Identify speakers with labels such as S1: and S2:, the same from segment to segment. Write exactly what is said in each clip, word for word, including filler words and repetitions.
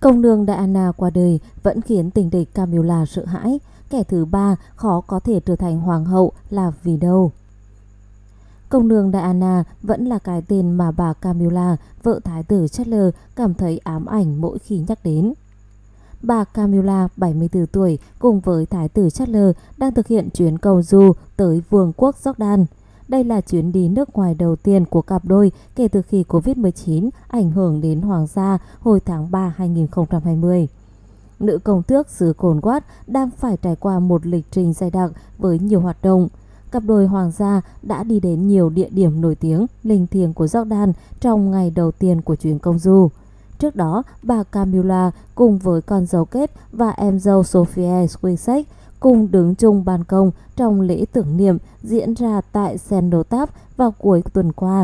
S1: Công nương Diana qua đời vẫn khiến tình địch Camilla sợ hãi. Kẻ thứ ba khó có thể trở thành hoàng hậu là vì đâu? Công nương Diana vẫn là cái tên mà bà Camilla, vợ thái tử Charles, cảm thấy ám ảnh mỗi khi nhắc đến. Bà Camilla, bảy mươi tư tuổi, cùng với thái tử Charles đang thực hiện chuyến cầu du tới Vương quốc Jordan. Đây là chuyến đi nước ngoài đầu tiên của cặp đôi kể từ khi Covid mười chín ảnh hưởng đến hoàng gia hồi tháng ba năm hai nghìn không trăm hai mươi. Nữ công tước xứ Cornwall đang phải trải qua một lịch trình dày đặc với nhiều hoạt động. Cặp đôi hoàng gia đã đi đến nhiều địa điểm nổi tiếng, linh thiêng của Jordan trong ngày đầu tiên của chuyến công du. Trước đó, bà Camilla cùng với con dâu Kate và em dâu Sophia Swisek cùng đứng chung ban công trong lễ tưởng niệm diễn ra tại Cenotaph vào cuối tuần qua.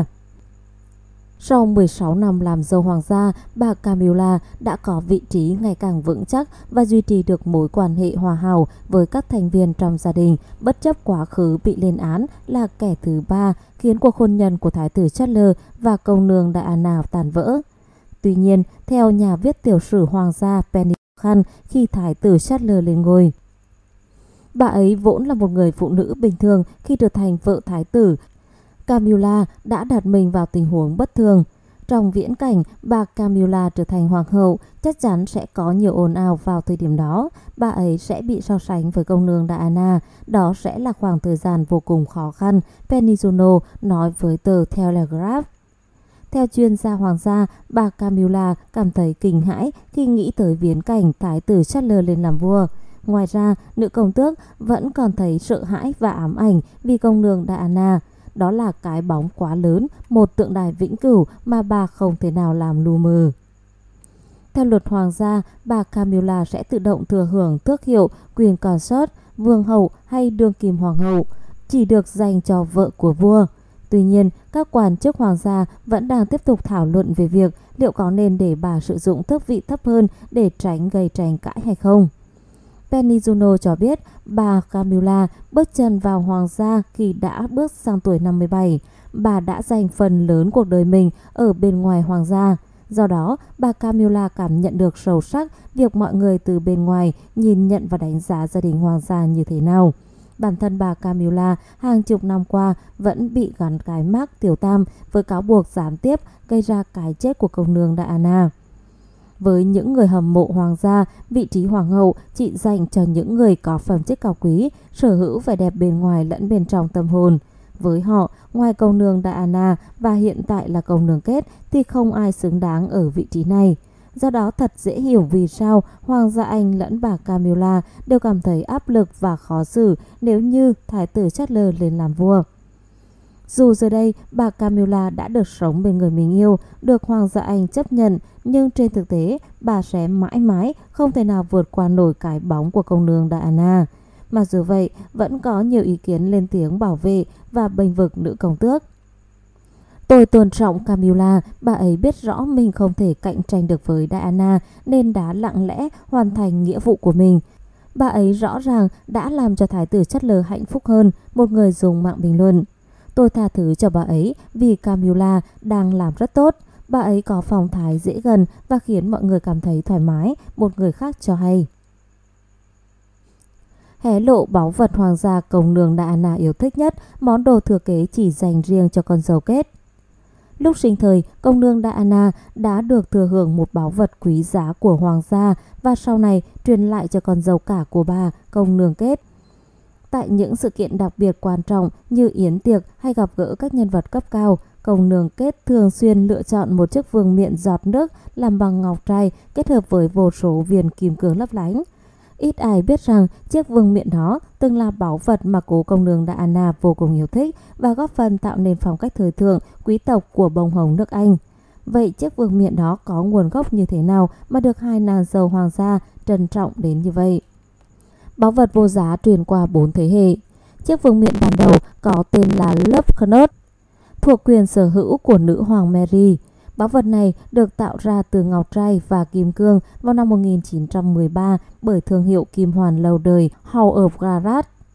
S1: Sau mười sáu năm làm dâu hoàng gia, bà Camilla đã có vị trí ngày càng vững chắc và duy trì được mối quan hệ hòa hảo với các thành viên trong gia đình, bất chấp quá khứ bị lên án là kẻ thứ ba, khiến cuộc hôn nhân của thái tử Charles và công nương Diana tàn vỡ. Tuy nhiên, theo nhà viết tiểu sử hoàng gia Penny Khan, khi thái tử Charles lên ngôi, bà ấy vốn là một người phụ nữ bình thường. Khi trở thành vợ thái tử, Camilla đã đặt mình vào tình huống bất thường. Trong viễn cảnh bà Camilla trở thành hoàng hậu, chắc chắn sẽ có nhiều ồn ào vào thời điểm đó. Bà ấy sẽ bị so sánh với công nương Diana. Đó sẽ là khoảng thời gian vô cùng khó khăn, Penny Junot nói với tờ Telegraph. Theo chuyên gia hoàng gia, bà Camilla cảm thấy kinh hãi khi nghĩ tới viễn cảnh thái tử Charles lên làm vua. Ngoài ra, nữ công tước vẫn còn thấy sợ hãi và ám ảnh vì công nương Diana. Đó là cái bóng quá lớn, một tượng đài vĩnh cửu mà bà không thể nào làm lu mờ. Theo luật hoàng gia, bà Camilla sẽ tự động thừa hưởng tước hiệu quyền consort, vương hậu hay đương kim hoàng hậu, chỉ được dành cho vợ của vua. Tuy nhiên, các quan chức hoàng gia vẫn đang tiếp tục thảo luận về việc liệu có nên để bà sử dụng tước vị thấp hơn để tránh gây tranh cãi hay không. Penny Junot cho biết bà Camilla bước chân vào hoàng gia khi đã bước sang tuổi năm mươi bảy. Bà đã dành phần lớn cuộc đời mình ở bên ngoài hoàng gia. Do đó, bà Camilla cảm nhận được sâu sắc việc mọi người từ bên ngoài nhìn nhận và đánh giá gia đình hoàng gia như thế nào. Bản thân bà Camilla hàng chục năm qua vẫn bị gắn cái mác tiểu tam với cáo buộc gián tiếp gây ra cái chết của công nương Diana. Với những người hâm mộ hoàng gia, vị trí hoàng hậu chỉ dành cho những người có phẩm chất cao quý, sở hữu vẻ đẹp bên ngoài lẫn bên trong tâm hồn. Với họ, ngoài công nương Diana và hiện tại là công nương Kate thì không ai xứng đáng ở vị trí này. Do đó thật dễ hiểu vì sao hoàng gia Anh lẫn bà Camilla đều cảm thấy áp lực và khó xử nếu như thái tử Charles lên làm vua. Dù giờ đây bà Camilla đã được sống bên người mình yêu, được hoàng gia Anh chấp nhận, nhưng trên thực tế bà sẽ mãi mãi không thể nào vượt qua nổi cái bóng của công nương Diana. Mặc dù vậy, vẫn có nhiều ý kiến lên tiếng bảo vệ và bênh vực nữ công tước. Tôi tôn trọng Camilla, bà ấy biết rõ mình không thể cạnh tranh được với Diana nên đã lặng lẽ hoàn thành nghĩa vụ của mình. Bà ấy rõ ràng đã làm cho thái tử Charles hạnh phúc hơn, một người dùng mạng bình luận. Tôi tha thứ cho bà ấy vì Camilla đang làm rất tốt. Bà ấy có phong thái dễ gần và khiến mọi người cảm thấy thoải mái, một người khác cho hay. Hé lộ báu vật hoàng gia công nương Diana yêu thích nhất, món đồ thừa kế chỉ dành riêng cho con dâu Kate. Lúc sinh thời, công nương Diana đã được thừa hưởng một báu vật quý giá của hoàng gia và sau này truyền lại cho con dâu cả của bà, công nương Kate. Tại những sự kiện đặc biệt quan trọng như yến tiệc hay gặp gỡ các nhân vật cấp cao, công nương Kate thường xuyên lựa chọn một chiếc vương miện giọt nước làm bằng ngọc trai kết hợp với vô số viền kim cương lấp lánh. Ít ai biết rằng chiếc vương miện đó từng là báu vật mà cố công nương Diana vô cùng yêu thích và góp phần tạo nên phong cách thời thượng quý tộc của bông hồng nước Anh. Vậy chiếc vương miện đó có nguồn gốc như thế nào mà được hai nàng dâu hoàng gia trân trọng đến như vậy? Báu vật vô giá truyền qua bốn thế hệ. Chiếc vương miện ban đầu có tên là Love Knot, thuộc quyền sở hữu của nữ hoàng Mary. Báu vật này được tạo ra từ ngọc trai và kim cương vào năm một nghìn chín trăm mười ba bởi thương hiệu kim hoàn lâu đời House of Garrett.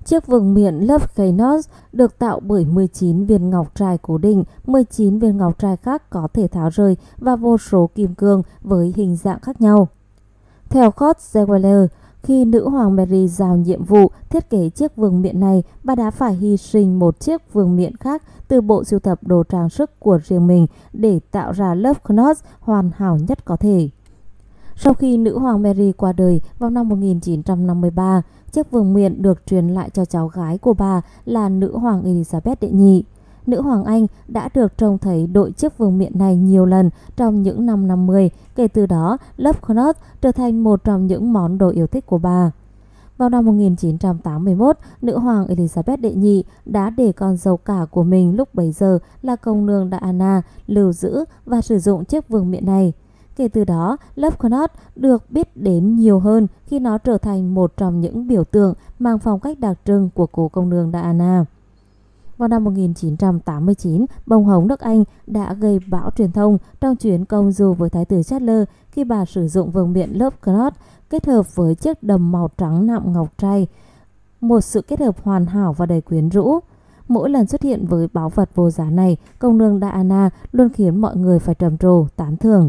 S1: Chiếc vương miện Love Keynote được tạo bởi mười chín viên ngọc trai cố định, mười chín viên ngọc trai khác có thể tháo rời và vô số kim cương với hình dạng khác nhau. Theo Kurt Zeweiler, khi nữ hoàng Mary giao nhiệm vụ thiết kế chiếc vương miện này, bà đã phải hy sinh một chiếc vương miện khác từ bộ sưu tập đồ trang sức của riêng mình để tạo ra Love Keynote hoàn hảo nhất có thể. Sau khi nữ hoàng Mary qua đời vào năm một nghìn chín trăm năm mươi ba, chiếc vương miện được truyền lại cho cháu gái của bà là nữ hoàng Elizabeth đệ nhị. Nữ hoàng Anh đã được trông thấy đội chiếc vương miện này nhiều lần trong những năm năm mươi, kể từ đó Love Keynote trở thành một trong những món đồ yêu thích của bà. Vào năm một nghìn chín trăm tám mươi mốt, nữ hoàng Elizabeth đệ nhị đã để con dâu cả của mình lúc bấy giờ là công nương Diana lưu giữ và sử dụng chiếc vương miện này. Kể từ đó, Love Keynote được biết đến nhiều hơn khi nó trở thành một trong những biểu tượng mang phong cách đặc trưng của cố công nương Diana. Vào năm một nghìn chín trăm tám mươi chín, bông hồng nước Anh đã gây bão truyền thông trong chuyến công du với Thái tử Charles khi bà sử dụng vương miện Love Keynote kết hợp với chiếc đầm màu trắng nạm ngọc trai, một sự kết hợp hoàn hảo và đầy quyến rũ. Mỗi lần xuất hiện với báu vật vô giá này, công nương Diana luôn khiến mọi người phải trầm trồ, tán thưởng.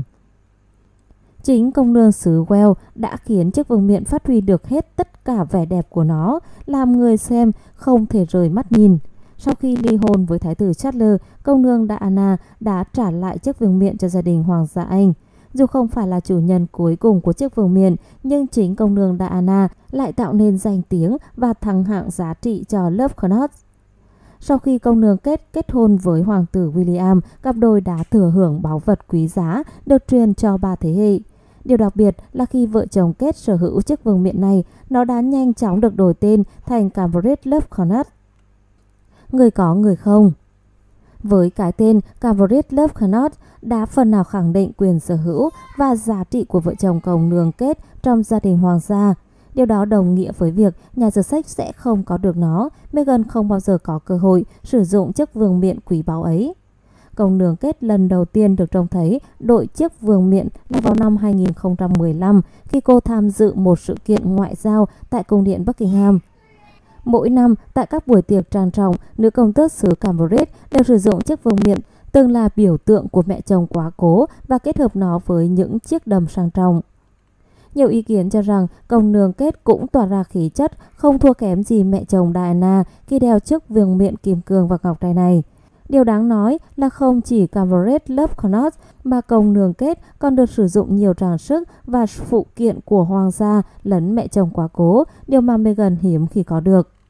S1: Chính công nương xứ Wales đã khiến chiếc vương miện phát huy được hết tất cả vẻ đẹp của nó, làm người xem không thể rời mắt nhìn. Sau khi ly hôn với Thái tử Charles, công nương Diana đã trả lại chiếc vương miện cho gia đình Hoàng gia Anh. Dù không phải là chủ nhân cuối cùng của chiếc vương miện, nhưng chính công nương Diana lại tạo nên danh tiếng và thăng hạng giá trị cho Love Keynote. Sau khi công nương kết kết hôn với hoàng tử William, cặp đôi đã thừa hưởng báu vật quý giá được truyền cho ba thế hệ. Điều đặc biệt là khi vợ chồng kết sở hữu chiếc vương miện này, nó đã nhanh chóng được đổi tên thành Cambridge Love Keynote. Người có người không. Với cái tên Cambridge Love Keynote đã phần nào khẳng định quyền sở hữu và giá trị của vợ chồng công nương kết trong gia đình hoàng gia. Điều đó đồng nghĩa với việc nhà sử sách sẽ không có được nó, Meghan không bao giờ có cơ hội sử dụng chiếc vương miện quý báu ấy. Công nương kết lần đầu tiên được trông thấy đội chiếc vương miện là vào năm hai nghìn không trăm mười lăm khi cô tham dự một sự kiện ngoại giao tại cung điện Buckingham. Mỗi năm, tại các buổi tiệc trang trọng, nữ công tước xứ Cambridge đều sử dụng chiếc vương miện, từng là biểu tượng của mẹ chồng quá cố, và kết hợp nó với những chiếc đầm sang trọng. Nhiều ý kiến cho rằng công nương kết cũng tỏa ra khí chất không thua kém gì mẹ chồng Diana khi đeo chiếc vương miện kim cương và ngọc trai này. Điều đáng nói là không chỉ Cambridge Love Keynote mà công nương kết còn được sử dụng nhiều trang sức và phụ kiện của hoàng gia lẫn mẹ chồng quá cố, điều mà Meghan hiếm khi có được.